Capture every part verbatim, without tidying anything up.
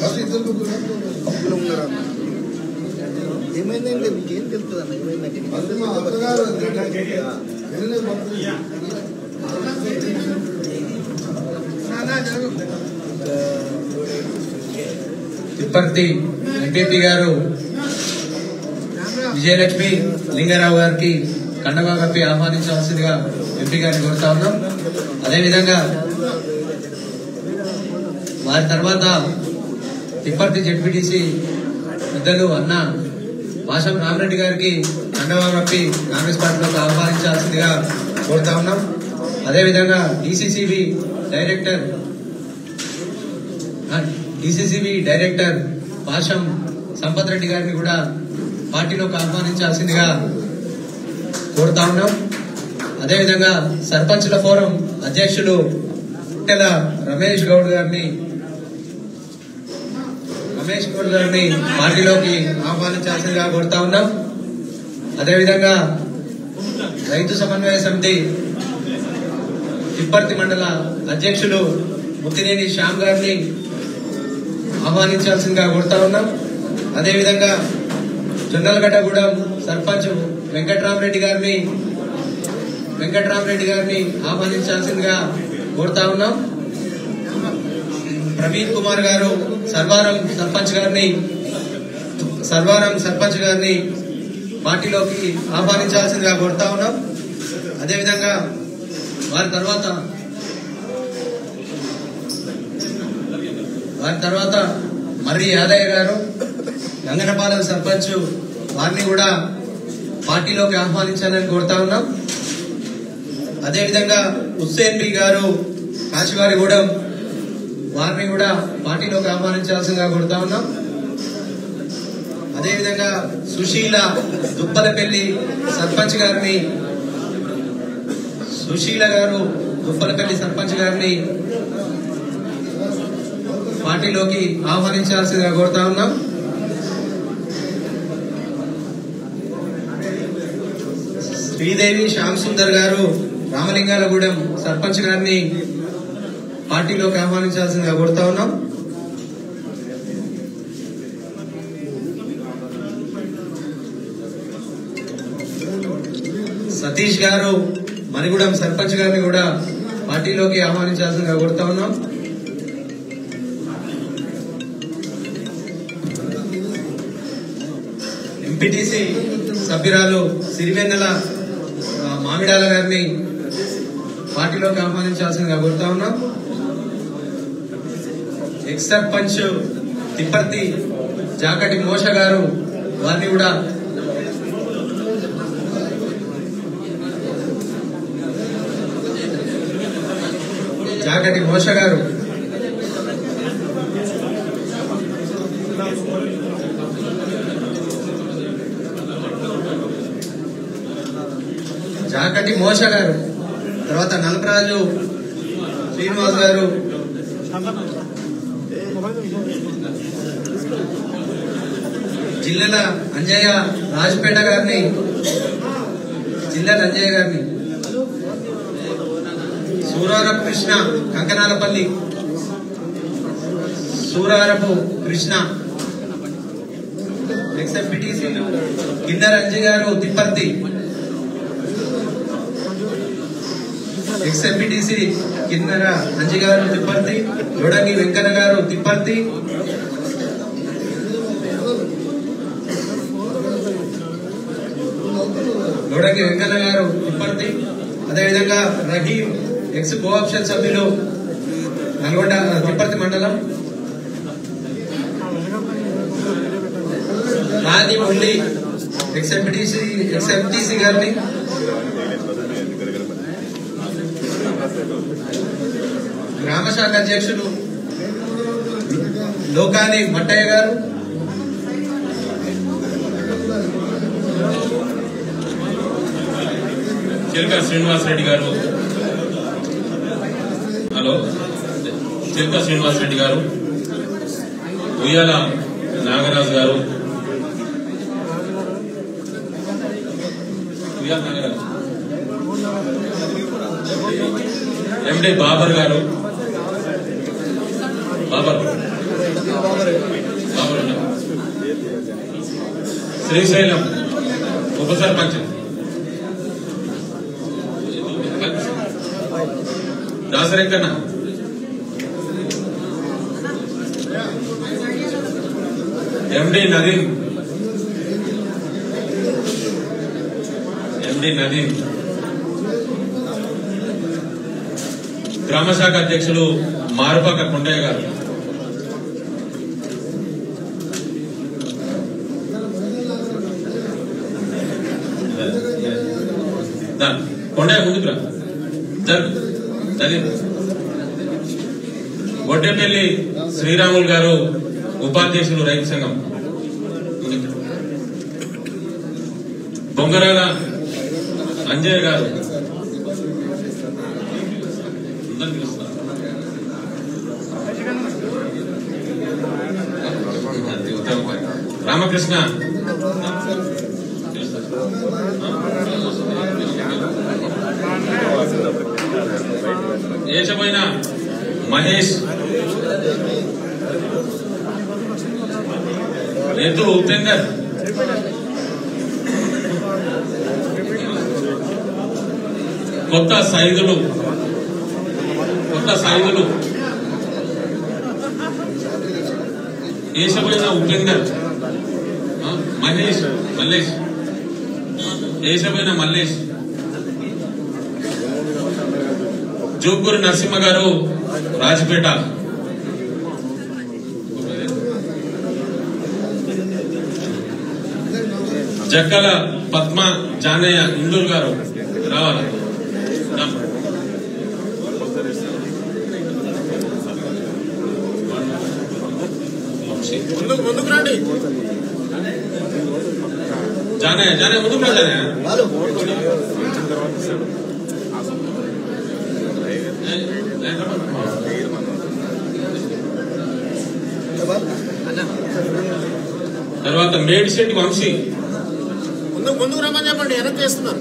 ఏమైందంటే మీకేం తెలుస్తుంది అన్న ఏమైందంటే తిప్పర్తి ఎంపీపీ గారు విజయలక్ష్మి లింగారావు గారికి కండవా కప్పి ఆహ్వానించవలసిందిగా ఎంపీ గారిని కోరుతా ఉన్నాం. అదేవిధంగా వారి తర్వాత తిప్పర్తి జెడ్పీటీసీ పెద్దలు అన్న భాషం రామరెడ్డి గారికి కండవా కప్పి కాంగ్రెస్ పార్టీలోకి ఆహ్వానించాల్సిందిగా కోరుతా ఉన్నాం. అదేవిధంగా DCCB director DCCB director Basham Sampath Reddy గారిని కూడా పార్టీలోకి ఆహ్వానించాల్సిందిగా కోరుతా ఉన్నాం. అదేవిధంగా సర్పంచుల ఫోరం అధ్యక్షులు పుట్టెల రమేష్ గౌడ్ గారిని రమేష్ గౌడ్ గారిని పార్టీలోకి ఆహ్వానించాల్సిందిగా కోరుతా ఉన్నాం. అదేవిధంగా రైతు సమన్వయ సమితి తిప్పర్తి మండల అధ్యక్షులు ముత్తినేని శ్యామ్ గారిని ఆహ్వానించాల్సిందిగా కోరుతా ఉన్నాం. అదేవిధంగా జొన్నలగడ్డగూడెం సర్పంచ్ వెంకట్రామరెడ్డి గారిని వెంకట్రామరెడ్డి గారిని ఆహ్వానించాల్సిందిగా కోరుతా ఉన్నాం. ప్రవీణ్ కుమార్ గారు సర్వారం సర్పంచ్ గారిని సర్వారం సర్పంచ్ గారిని పార్టీలోకి ఆహ్వానించాల్సిందిగా కోరుతా ఉన్నాం. అదేవిధంగా వారి తర్వాత వారి తర్వాత మర్రి యాదయ్య గారు గంగనపాలెం సర్పంచ్ వారిని కూడా పార్టీలోకి ఆహ్వానించాలని కోరుతా ఉన్నాం. అదేవిధంగా హుస్సేన్ బి గారు కాశీవారిగూడెం వారిని కూడా పార్టీలోకి ఆహ్వానించాల్సిందిగా కోరుతా ఉన్నాం. అదేవిధంగా సుశీల దుప్పలపల్లి సర్పంచ్ గారిని సుశీల గారు దుప్పలపల్లి సర్పంచ్ గారిని పార్టీలోకి ఆహ్వానించాల్సిందిగా కోరుతా ఉన్నాం. శ్రీదేవి శ్యామ్ సుందర్ గారు రామలింగాలగూడెం సర్పంచ్ గారిని పార్టీలోకి ఆహ్వానించాల్సిందిగా కోరుతా ఉన్నాం. సతీష్ గారు మణిగూడెం సర్పంచ్ గారిని కూడా పార్టీలోకి ఆహ్వానించాల్సిందిగా కోరుతా ఉన్నాం. ఎంపీటీసీ సభ్యురాలు సిరివెన్నెల మామిడాల గారిని పార్టీలోకి ఆహ్వానించాల్సిందిగా కోరుతా ఉన్నాం. ఎక్స్ సర్పంచ్ తిప్పర్తి జాకటి మోష గారు వారిని కూడా జాకటి మోష గారు జాకటి మోష గారు తర్వాత నలపరాజు శ్రీనివాస్ గారు జిల్లెల అంజయ్య రాజపేట గారిని జిల్లెల అంజయ్య గారిని సూరారపు కృష్ణ కంకనాలపల్లి సూరారపు కృష్ణ ఎక్స్ ఎంపీటీసీలు కిన్నెర అంజయ్ గారు తిప్పర్తి ఎక్స్ ఎంపీటీసీ కిన్నెర అంజయ్ గారు తిప్పర్తి జోడంగి వెంకన్న గారు తిప్పర్తి జోడంగి వెంకన్న గారు తిప్పర్తి అదేవిధంగా రహీం ఎక్స్ కోఆప్షన్ సభ్యులు నల్గొండ తిప్పర్తి మండలం రాది ఉండి ఎక్స్ ఎంపీటీసీ ఎక్స్ ఎంపీటీసీ గారిని గ్రామ శాఖ అధ్యక్షులు లోకాని మట్టయ్య గారు చిల్కా శ్రీనివాస్ రెడ్డి గారు హలో చిల్కా శ్రీనివాస్ రెడ్డి గారు ఉయ్యాల నాగరాజు గారు ఉయ్యాల నాగరాజు ఎండి బాబర్ గారు బాబర్ శ్రీశైలం ఉప సర్పంచ్ దాసరెక్కన్న ఎండి నదీం ఎండి నదీం గ్రామశాఖ అధ్యక్షులు మారుపాక కొండయ్య గారు కొండయ్య ముందుకు రా గొడ్డెపల్లి శ్రీరాములు గారు ఉపాధ్యక్షులు రైతు సంఘం బొంగరాల అంజయ్య గారు రామకృష్ణ ఏచమైన మహేష్ ఎద్దు ఉపేందర్ కొత్త సైదులు కొత్త సైదులు ఏషమైన ఉపేందర్ మహేష్ మల్లేష్ ఏషమైన మల్లేష్ జోగురు నరసింహ గారు రాజపేట జక్కల పద్మ జానయ్య ఇందూరు గారు రావాలి ముందుకు రండి జానయ్య జానయ్య ముందుకు రా జానయ్య తర్వాత మేడిశెట్టి వంశీ ముందుకు ముందుకు రమ్మని చెప్పండి వెనక్కి చేస్తున్నారు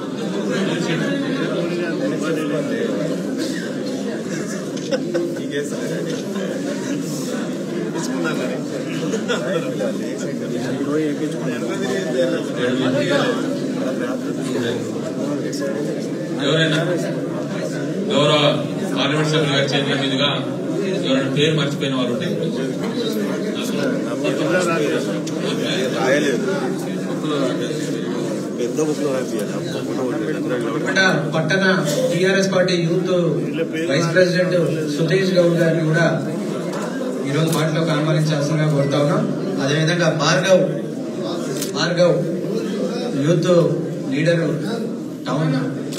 ఎవరైనా గౌరవ పార్లమెంట్ సభ్యులు గారి చేతుల మీదుగా ఎవరైనా పేరు మర్చిపోయిన వారు ఉంటే పట్టణ TRS party youth vice president Sutesh Goud గారిని కూడా ఈరోజు పార్టీలోకి ఆహ్వానించాల్సిందిగా కోరుతా ఉన్నాం. అదేవిధంగా Bhargav Bhargav youth leader town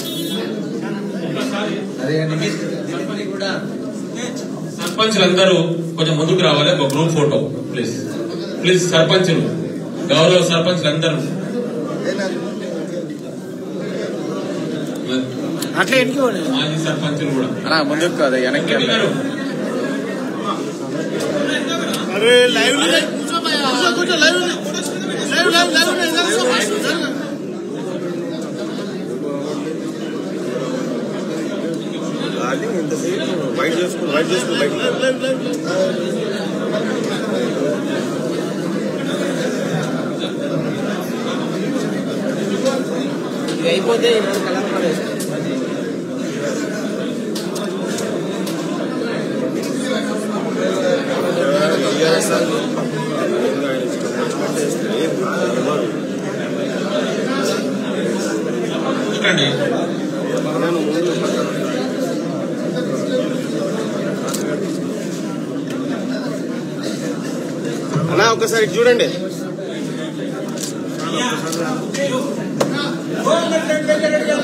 అదే కూడా సర్పంచులందరూ కొంచెం ముందుకు రావాలి. ఒక గ్రూప్ ఫోటో ప్లీజ్ ప్లీజ్. సర్పంచులు గౌరవ సర్పంచులందరూ అట్లా ఎన్నుకోండి. మాజీ సర్పంచులు కూడా ముందుకు కాదు వెనక్కి. వైట్ చేసుకుని వైట్ చేసుకుని అయిపోతే కలర్ పడేసి అన్నా ఒకసారి చూడండి. Oh,